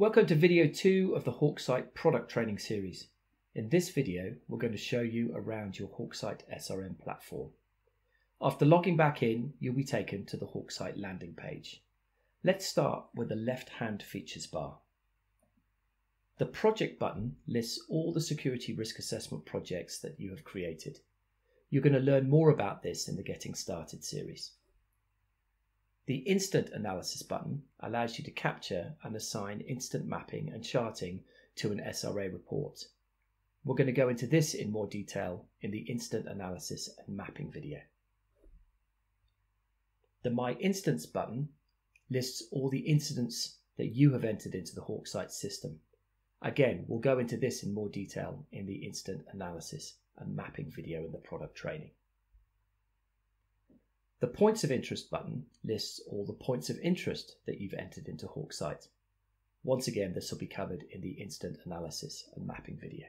Welcome to video 2 of the Hawksite product training series. In this video, we're going to show you around your Hawksite SRM platform. After logging back in, you'll be taken to the Hawksite landing page. Let's start with the left-hand features bar. The project button lists all the security risk assessment projects that you have created. You're going to learn more about this in the Getting Started series. The Instant Analysis button allows you to capture and assign instant mapping and charting to an SRA report. We're going to go into this in more detail in the Instant Analysis and Mapping video. The My Instance button lists all the incidents that you have entered into the Hawksite system. Again, we'll go into this in more detail in the Instant Analysis and Mapping video in the product training. The Points of Interest button lists all the points of interest that you've entered into Hawksite. Once again, this will be covered in the Instant Analysis and Mapping video.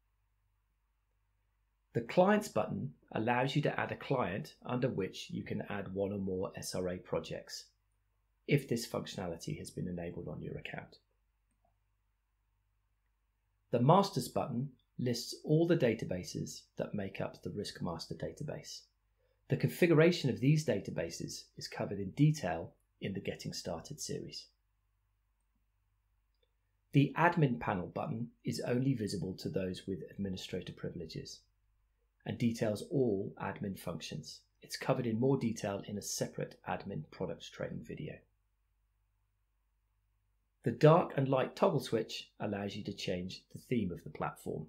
The Clients button allows you to add a client under which you can add one or more SRA projects, if this functionality has been enabled on your account. The Masters button lists all the databases that make up the Risk Master database. The configuration of these databases is covered in detail in the Getting Started series. The Admin Panel button is only visible to those with administrator privileges and details all admin functions. It's covered in more detail in a separate admin product training video. The Dark and Light toggle switch allows you to change the theme of the platform.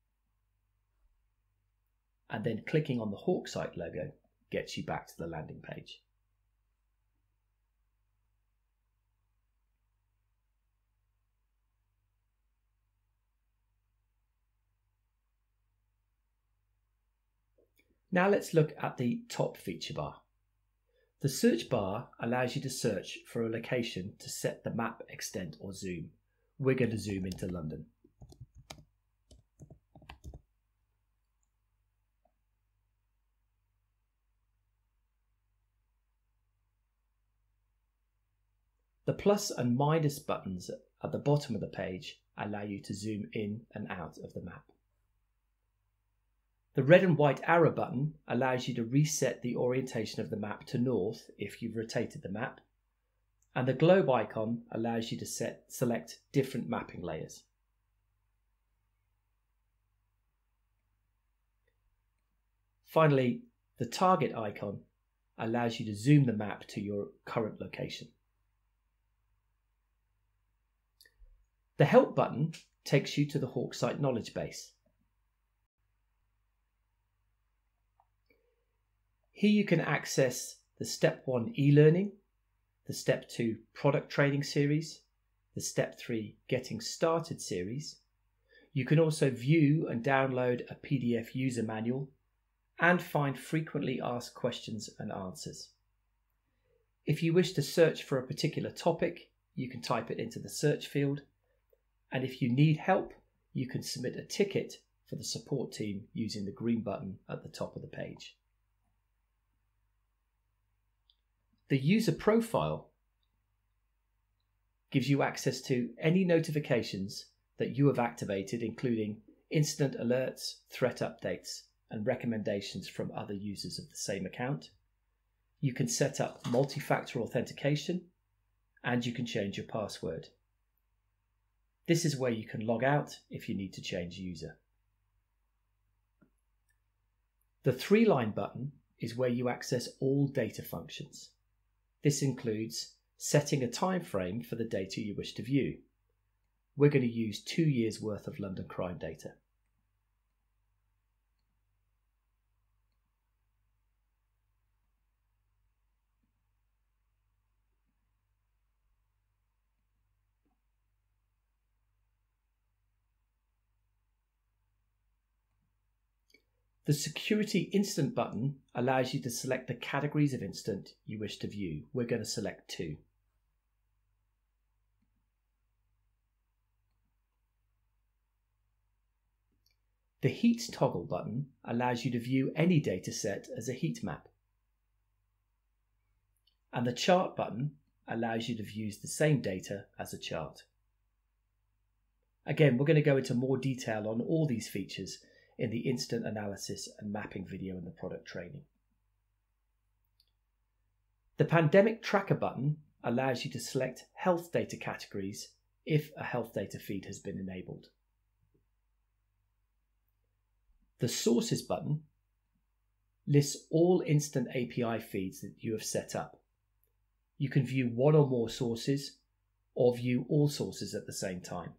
And then clicking on the Hawksite logo gets you back to the landing page. Now let's look at the top feature bar. The search bar allows you to search for a location to set the map extent or zoom. We're going to zoom into London. The plus and minus buttons at the bottom of the page allow you to zoom in and out of the map. The red and white arrow button allows you to reset the orientation of the map to north if you've rotated the map, and the globe icon allows you to select different mapping layers. Finally, the target icon allows you to zoom the map to your current location. The Help button takes you to the Hawksite knowledge base. Here you can access the Step 1 e-learning, the Step 2 product training series, the Step 3 Getting Started series. You can also view and download a PDF user manual and find frequently asked questions and answers. If you wish to search for a particular topic, you can type it into the search field. And if you need help, you can submit a ticket for the support team using the green button at the top of the page. The user profile gives you access to any notifications that you have activated, including instant alerts, threat updates, and recommendations from other users of the same account. You can set up multi-factor authentication, and you can change your password. This is where you can log out if you need to change user. The 3-line button is where you access all data functions. This includes setting a time frame for the data you wish to view. We're going to use 2 years' worth of London crime data. The Security Instant button allows you to select the categories of instant you wish to view. We're going to select 2. The Heat toggle button allows you to view any data set as a heat map. And the Chart button allows you to view the same data as a chart. Again, we're going to go into more detail on all these features in the instant analysis and mapping video in the product training. The pandemic tracker button allows you to select health data categories if a health data feed has been enabled. The sources button lists all instant API feeds that you have set up. You can view one or more sources or view all sources at the same time.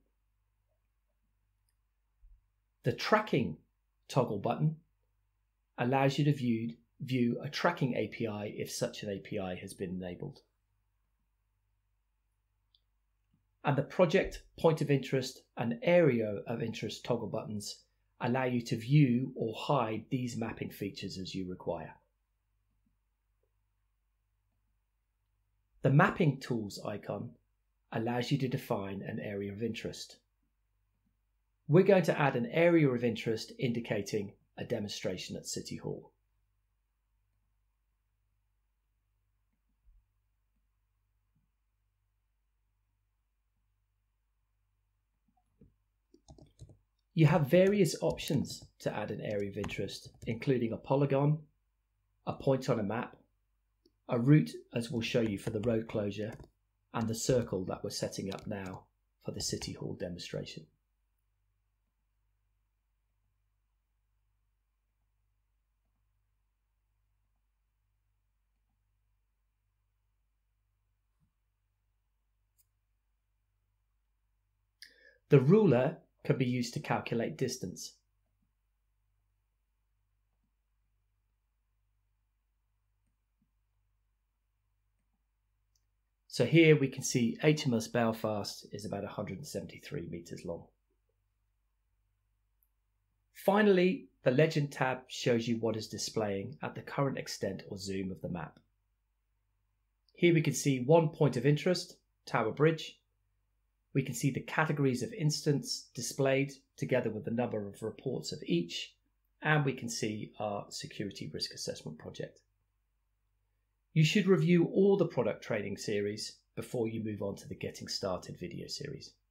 The tracking toggle button allows you to view a tracking API if such an API has been enabled. And the project, point of interest and area of interest toggle buttons allow you to view or hide these mapping features as you require. The mapping tools icon allows you to define an area of interest. We're going to add an area of interest indicating a demonstration at City Hall. You have various options to add an area of interest, including a polygon, a point on a map, a route as we'll show you for the road closure, and the circle that we're setting up now for the City Hall demonstration. The ruler can be used to calculate distance. So here we can see HMS Belfast is about 173 metres long. Finally, the Legend tab shows you what is displaying at the current extent or zoom of the map. Here we can see one point of interest, Tower Bridge. We can see the categories of instance displayed together with the number of reports of each, and we can see our security risk assessment project. You should review all the product training series before you move on to the Getting Started video series.